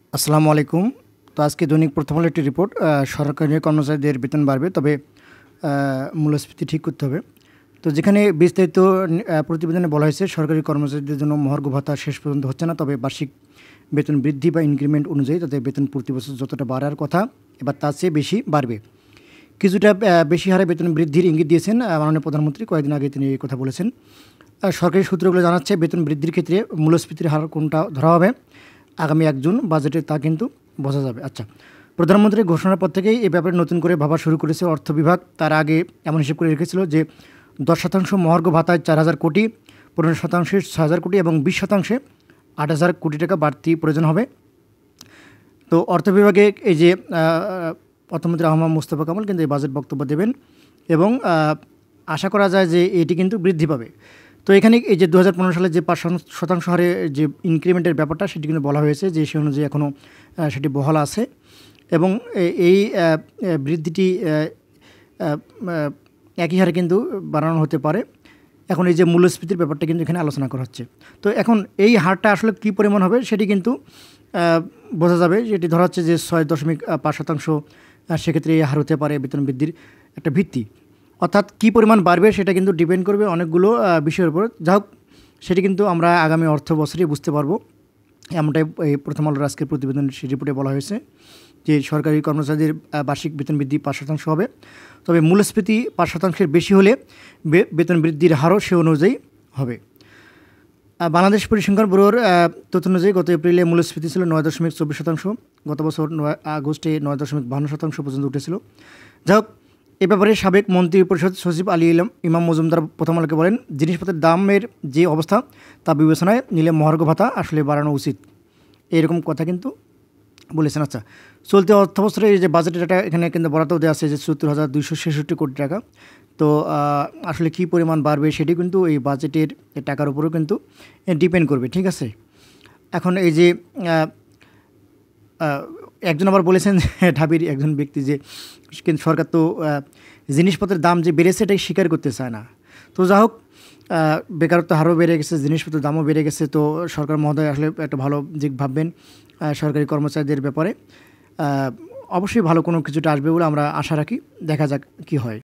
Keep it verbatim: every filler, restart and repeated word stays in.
আসসালামু আলাইকুম। তো আজকে দৈনিক প্রথম আলো একটি রিপোর্ট। আ সরকারি কর্মচারীদের বেতন বাড়বে, তবে আ মূল্যস্ফীতি ঠিক করতে হবে। তো যেখানে বিস্তারিত নি আ প্রতিবেদনে বলা হয়েছে, সরকারি কর্মচারীদের জন্য মহার্ঘ ভাতা শেষ পর্যন্ত হচ্ছে না। তবে বার্ষিক বেতন বৃদ্ধি বা ইনক্রিমেন্ট অনুযায়ী তাদের বেতন প্রতি বছর যতটা বাড়ার কথা, এবার তার চেয়ে বেশি বাড়বে। কিছুটা আ বেশি হারে বেতন বৃদ্ধির ইঙ্গিত দিয়েছেন আ মাননীয় প্রধানমন্ত্রী। কয়েকদিন আগে তিনি এই কথা বলেছেন। আ সরকারি সূত্রগুলো জানাচ্ছে, বেতন বৃদ্ধির ক্ষেত্রে মূল্যস্ফীতির হার কোনটা ধরা হবে আগামী এক জুন বাজেটে, তা কিন্তু বোঝা যাবে। আচ্ছা, প্রধানমন্ত্রীর ঘোষণার পর থেকেই এ ব্যাপারে নতুন করে ভাবা শুরু করেছে অর্থ বিভাগ। তার আগে এমন হিসেব করে রেখেছিল যে দশ শতাংশ মহার্ঘ ভাতায় চার হাজার কোটি, পনেরো শতাংশে ছয় হাজার কোটি এবং বিশ শতাংশে আট হাজার কোটি টাকা বাড়তি প্রয়োজন হবে। তো অর্থ বিভাগে এই যে আ অর্থমন্ত্রী আহমদ মুস্তফা কামাল কিন্তু এই বাজেট বক্তব্য দেবেন এবং আ আশা করা যায় যে এটি কিন্তু বৃদ্ধি পাবে। তো এখানে এই যে দু হাজার পনেরো সালে যে পাঁচ শতাংশ হারে যে ইনক্রিমেন্টের ব্যাপারটা, সেটি কিন্তু বলা হয়েছে যে সে অনুযায়ী এখনও সেটি বহাল আছে এবং এ- এই আ, আ, বৃদ্ধিটি আ, আ, আ, একই হারে কিন্তু বাড়ানো হতে পারে। এখন এই যে মূল্যস্ফীতির ব্যাপারটা কিন্তু এখানে আলোচনা করা হচ্ছে। তো এখন এই হারটা আসলে কী পরিমাণ হবে সেটি কিন্তু আ, বোঝা যাবে। যেটি ধরা হচ্ছে যে ছয় দশমিক আ, পাঁচ শতাংশ, আ, সেক্ষেত্রে এই হার হতে পারে বেতন বৃদ্ধির একটা ভিত্তি। অর্থাৎ কী পরিমাণ বাড়বে সেটা কিন্তু ডিপেন্ড করবে অনেকগুলো আ, বিষয়ের উপর। যা হোক, সেটি কিন্তু আমরা আগামী অর্থ বছরেই বুঝতে পারবো। এমনটাই এই প্রথম আলোর আজকের প্রতিবেদনের সেই রিপোর্টে বলা হয়েছে যে সরকারি কর্মচারীদের আ, বার্ষিক বেতন বৃদ্ধি পাঁচ শতাংশ হবে। তবে মূল্যস্ফীতি পাঁচ শতাংশের বেশি হলে বে- বেতন বৃদ্ধির হারও সে অনুযায়ী হবে। আ, বাংলাদেশ পরিসংখ্যান ব্যুরোর আ, তথ্য অনুযায়ী গত এপ্রিলে মূল্যস্ফীতি ছিল নয় দশমিক চব্বিশ শতাংশ। গত বছর নয় আগস্টে নয় দশমিক বান্ন শতাংশ পর্যন্ত উঠেছিল। যাই হোক, এ ব্যাপারে সাবেক মন্ত্রী পরিষদ সচিব আলী ইলাম ইমাম মজুমদার প্রথম আলোকে বলেন, জিনিসপত্রের দামের যে অবস্থা তা বিবেচনায় নিলে মহার্ঘ ভাতা আসলে বাড়ানো উচিত, এরকম কথা কিন্তু বলেছেন। আচ্ছা, চলতি অর্থবছরে এই যে বাজেটের একটা এখানে কিন্তু বরাদ্দ দেওয়া আছে যে সত্তর হাজার দুইশো ছেষট্টি কোটি টাকা। তো আহ, আসলে কী পরিমাণ বাড়বে সেটি কিন্তু এই বাজেটের এই টাকার উপরেও কিন্তু ডিপেন্ড করবে। ঠিক আছে, এখন এই যে আহ, আহ, একজন আবার বলেছেন ঢাবির একজন ব্যক্তি যে কিন্তু সরকার তো আহ, জিনিসপত্রের দাম যে বেড়েছে এটাই স্বীকার করতে চায় না। তো যা হোক, আহ, বেকারত্ব হারও বেড়ে গেছে, জিনিসপত্রের দামও বেড়ে গেছে। তো সরকার মহোদয় আসলে একটা ভালো দিক ভাববেন আহ, সরকারি কর্মচারীদের ব্যাপারে। আহ, অবশ্যই ভালো কোনো কিছুটা আসবে বলে আমরা আশা রাখি। দেখা যাক কী হয়।